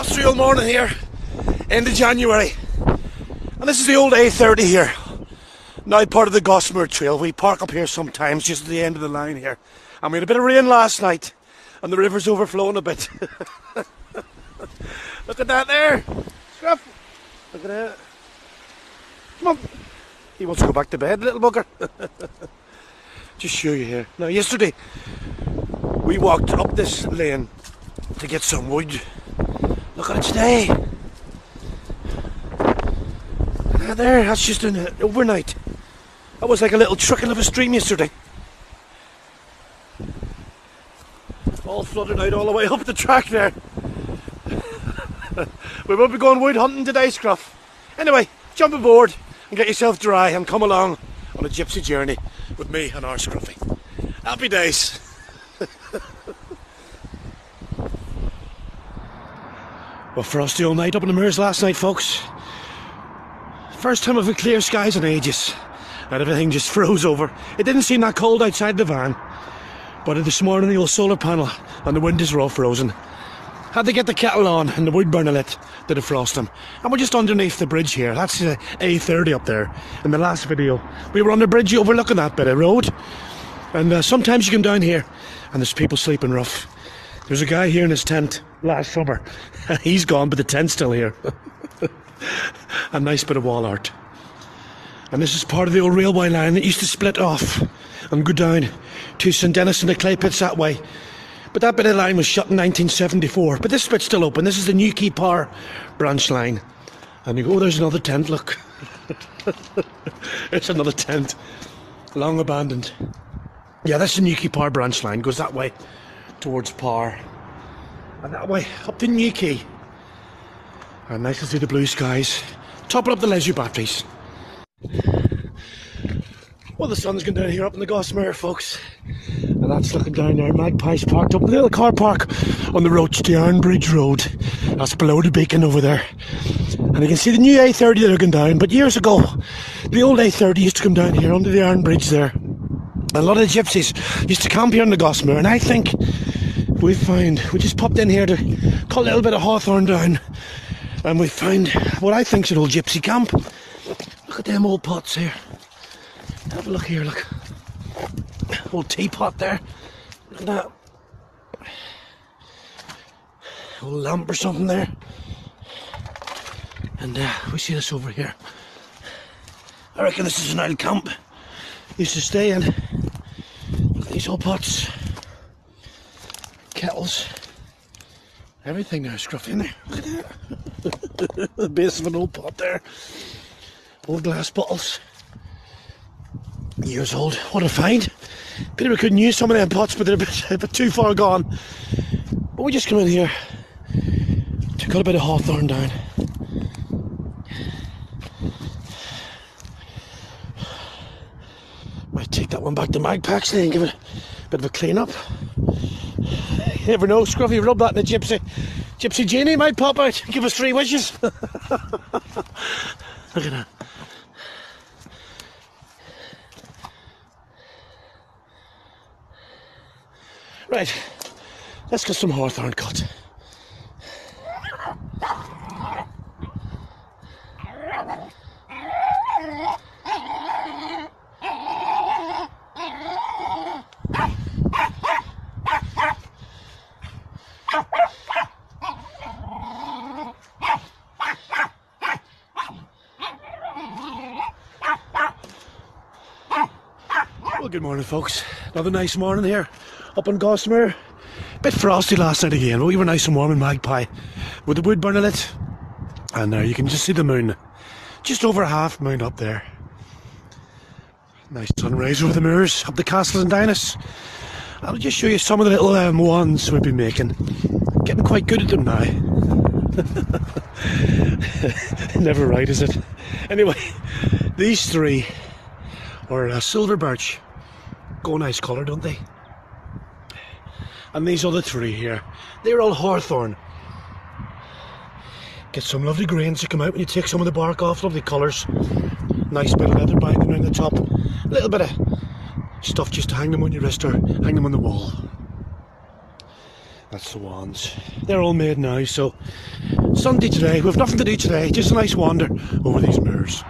industrial morning here, end of January, and this is the old A30 here, now part of the Gossamer Trail. We park up here sometimes just at the end of the line here, and we had a bit of rain last night and the river's overflowing a bit. Look at that there, Scruff, look at that. Come on, he wants to go back to bed, little bugger. Just show you here. Now yesterday we walked up this lane to get some wood. Look at it today. There, that's just an overnight. That was like a little trickle of a stream yesterday. All flooded out all the way up the track there. We won't be going wood hunting today, Scruff. Anyway, jump aboard and get yourself dry and come along on a gypsy journey with me and our Scruffy. Happy days. Well, frosty all night up in the Moors last night, folks. First time I've had clear skies in ages, and everything just froze over. It didn't seem that cold outside the van, but this morning the old solar panel and the windows were all frozen. Had to get the kettle on and the wood burner lit to defrost them. And we're just underneath the bridge here. That's the A30 up there. In the last video, we were on the bridge overlooking that bit of road. And sometimes you come down here and there's people sleeping rough. There's a guy here in his tent last summer. He's gone, but the tent's still here. A nice bit of wall art. And this is part of the old railway line that used to split off and go down to St Dennis and the clay pits that way. But that bit of line was shut in 1974. But this bit's still open. This is the Newquay Power branch line. And you go, oh, there's another tent, look. It's another tent. Long abandoned. Yeah, that's the Newquay Power branch line. Goes that way towards Power. And that way up to Newquay. And nice to see the blue skies. Topping up the leisure batteries. Well, the sun's gone down here up in the Gossamer, folks. And that's looking down there. Magpies parked up in the little car park on the road to the Ironbridge Road. That's below the beacon over there. And you can see the new A30 that are going down. But years ago, the old A30 used to come down here under the Ironbridge there. And a lot of the gypsies used to camp here in the Gossamer. And I think we just popped in here to cut a little bit of hawthorn down. And we found what I think is an old gypsy camp. Look at them old pots here. Have a look here, look. Old teapot there. Look at that. Old lamp or something there. And we see this over here. I reckon this is an old camp. Used to stay in. Look at these old pots. Kettles. Everything there, Scruffy in there. Look at that. The base of an old pot there. Old glass bottles. Years old. What a find. Pity we couldn't use some of them pots, but they're a bit too far gone. But we just come in here to cut a bit of hawthorn down. Might take that one back to Magpacks and give it a bit of a clean up. You never know, Scruffy, rub that in a gypsy genie might pop out and give us 3 wishes. Look at that. Right, let's get some hawthorn cut. Well, good morning, folks. Another nice morning here up in Gossamer. Bit frosty last night again, but we were nice and warm in Magpie with the wood burner lit. And there you can just see the moon. Just over a half moon up there. Nice sunrise over the moors, up the Castle and Dynas. I'll just show you some of the little ones we've been making. Getting quite good at them now. Never right, is it? Anyway, these 3 are silver birch. Go nice colour, don't they? And these other 3 here, they're all hawthorn. Get some lovely grains to come out when you take some of the bark off, lovely colours. Nice bit of leather binding around the top. A little bit of stuff just to hang them on your wrist or hang them on the wall. That's the ones. They're all made now, so Sunday today, we've nothing to do today, just a nice wander over these moors.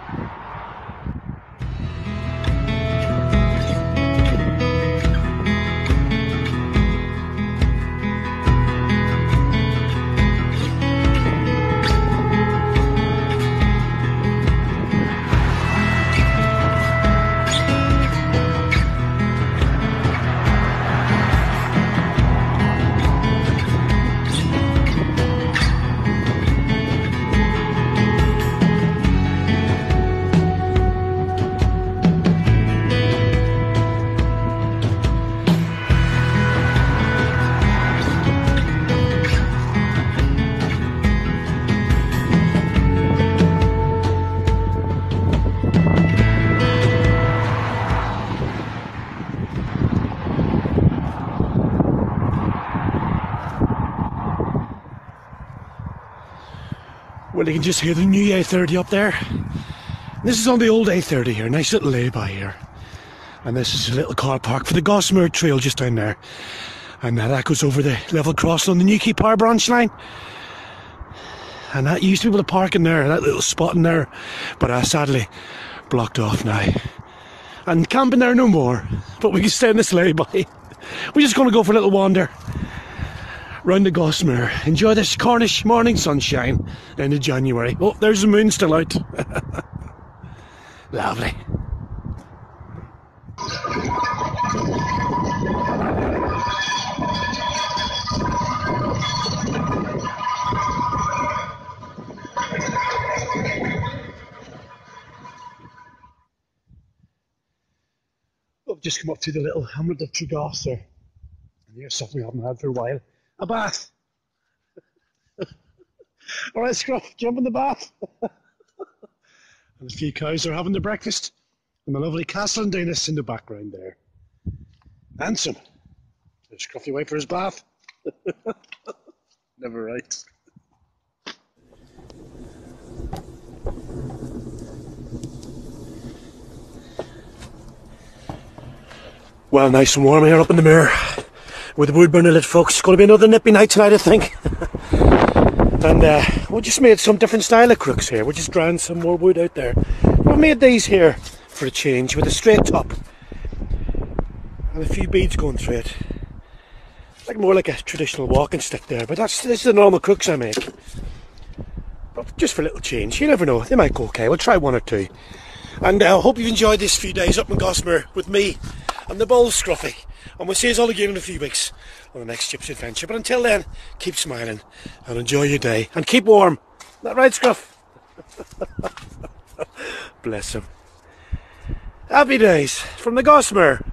Well, you can just hear the new A30 up there. This is on the old A30 here, nice little lay-by here. And this is a little car park for the Gossamer Trail just down there. And that goes over the level crossing on the Newquay Power branch line. And that used to be able to park in there, that little spot in there. But sadly, blocked off now. And camping there no more. But we can stay in this lay-by. We're just going to go for a little wander round the Gossamer. Enjoy this Cornish morning sunshine end of January. Oh, there's the moon still out. Lovely. We've just come up to the little hamlet of Tregath there. And here's something we haven't had for a while. A bath. Alright, Scruff, jump in the bath. And a few cows are having their breakfast. And the lovely Castle and Danis in the background there. Handsome. There's Scruffy away for his bath. Never right. Well, nice and warm here up in the Muir. With the wood burner lit, folks. It's going to be another nippy night tonight, I think. And we just made some different style of crooks here. We're just drying some more wood out there. We made these here for a change with a straight top. And a few beads going through it. Like more like a traditional walking stick there. But this is the normal crooks I make. But just for a little change. You never know. They might go okay. We'll try one or two. And I hope you've enjoyed this few days up in Gossamer with me and the bold Scruffy. And we'll see us all again in a few weeks on the next Gypsy Adventure. But until then, keep smiling and enjoy your day. And keep warm. Isn't that right, Scruff? Bless him. Happy days from the Gossamer.